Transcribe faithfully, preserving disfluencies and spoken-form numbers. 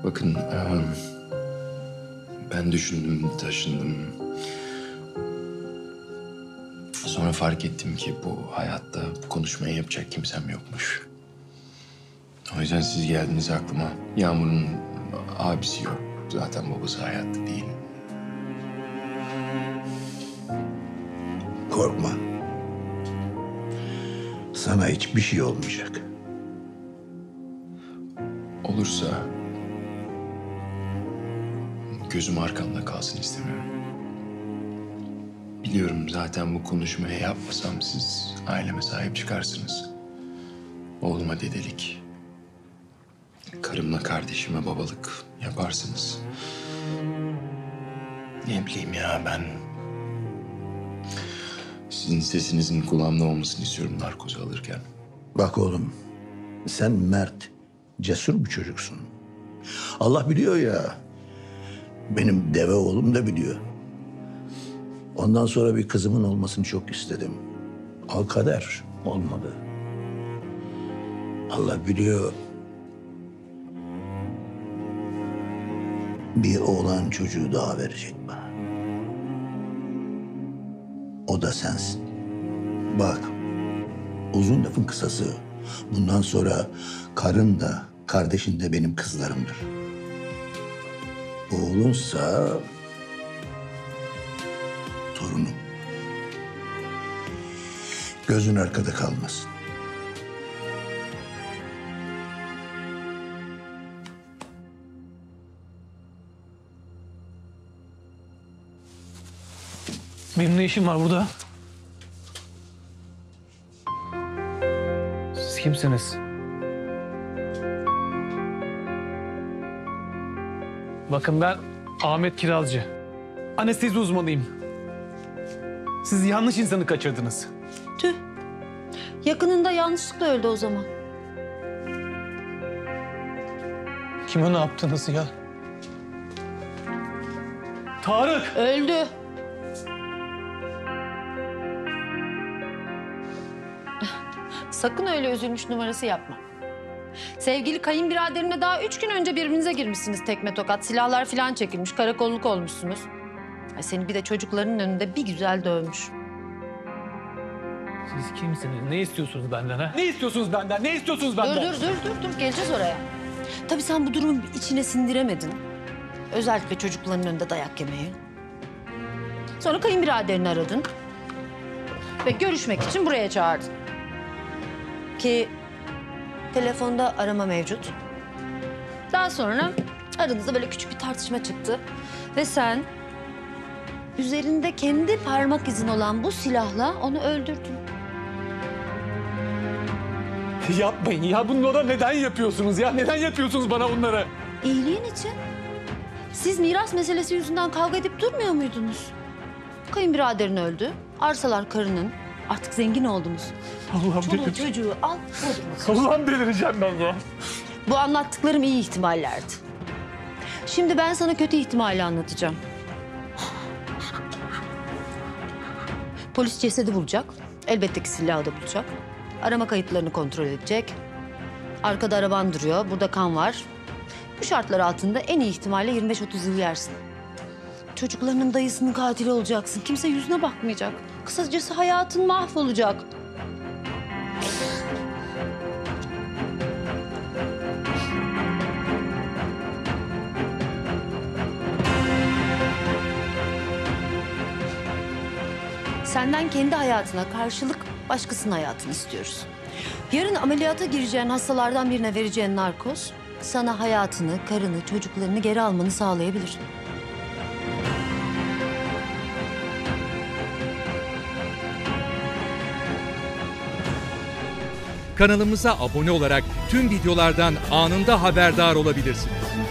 Bakın, eee, ben düşündüm, taşındım. Sonra fark ettim ki bu hayatta bu konuşmayı yapacak kimsem yokmuş. O yüzden siz geldiniz aklıma. Yağmur'un abisi yok. Zaten babası hayatta değil. Korkma. Sana hiçbir şey olmayacak. Olursa gözüm arkamda kalsın istemiyorum. Biliyorum zaten bu konuşmayı yapmasam siz aileme sahip çıkarsınız. Oğluma dedelik, karımla kardeşime babalık yaparsınız. Ne bileyim ya ben sizin sesinizin kulağımda olmasını istiyorum narkozu alırken. Bak oğlum, sen mert, cesur bir çocuksun. Allah biliyor ya, benim deve oğlum da biliyor. Ondan sonra bir kızımın olmasını çok istedim. Al kader, olmadı. Allah biliyor. Bir oğlan çocuğu daha verecek bana. O da sensin. Bak, uzun lafın kısası. Bundan sonra karın da, kardeşin de benim kızlarımdır. Oğlunsa torunum. Gözün arkada kalmasın. Benim ne işim var burada? Siz kimsiniz? Bakın ben Ahmet Kiralcı. Anestezi uzmanıyım. Siz yanlış insanı kaçırdınız. Tüh. Yakınında yanlışlıkla öldü o zaman. Kime ne yaptınız ya? Tarık! Öldü. Sakın öyle üzülmüş numarası yapma. Sevgili kayınbiraderine daha üç gün önce birbirinize girmişsiniz tekme tokat. Silahlar falan çekilmiş, karakolluk olmuşsunuz. Ay seni bir de çocuklarının önünde bir güzel dövmüş. Siz kimsiniz? Ne istiyorsunuz benden ha? Ne istiyorsunuz benden? Ne istiyorsunuz benden? Dur dur dur dur dur geleceğiz oraya. Tabii sen bu durumun içine sindiremedin. Özellikle çocukların önünde dayak yemeyi. Sonra kayınbiraderini aradın. Ve görüşmek için buraya çağırdın. Ki telefonda arama mevcut. Daha sonra aranızda böyle küçük bir tartışma çıktı. Ve sen üzerinde kendi parmak izin olan bu silahla onu öldürdün. Yapmayın ya. Bunları neden yapıyorsunuz ya? Neden yapıyorsunuz bana bunları? İyiliğin için. Siz miras meselesi yüzünden kavga edip durmuyor muydunuz? Kayınbiraderin öldü. Arsalar karının. Artık zengin oldunuz. Allah'ım Çoluğu delireceğim. çocuğu al. Bodrum'a. Allah'ım delireceğim ben ya. Bu anlattıklarım iyi ihtimallerdi. Şimdi ben sana kötü ihtimali anlatacağım. Polis cesedi bulacak. Elbette ki silahı da bulacak. Arama kayıtlarını kontrol edecek. Arkada araban duruyor. Burada kan var. Bu şartlar altında en iyi ihtimalle yirmi beş otuz yıl yersin. Çocuklarının dayısının katili olacaksın. Kimse yüzüne bakmayacak. Kısacası hayatın mahvolacak. Senden kendi hayatına karşılık başkasının hayatını istiyoruz. Yarın ameliyata gireceğin hastalardan birine vereceğin narkoz sana hayatını, karını, çocuklarını geri almanı sağlayabilir. Kanalımıza abone olarak tüm videolardan anında haberdar olabilirsiniz.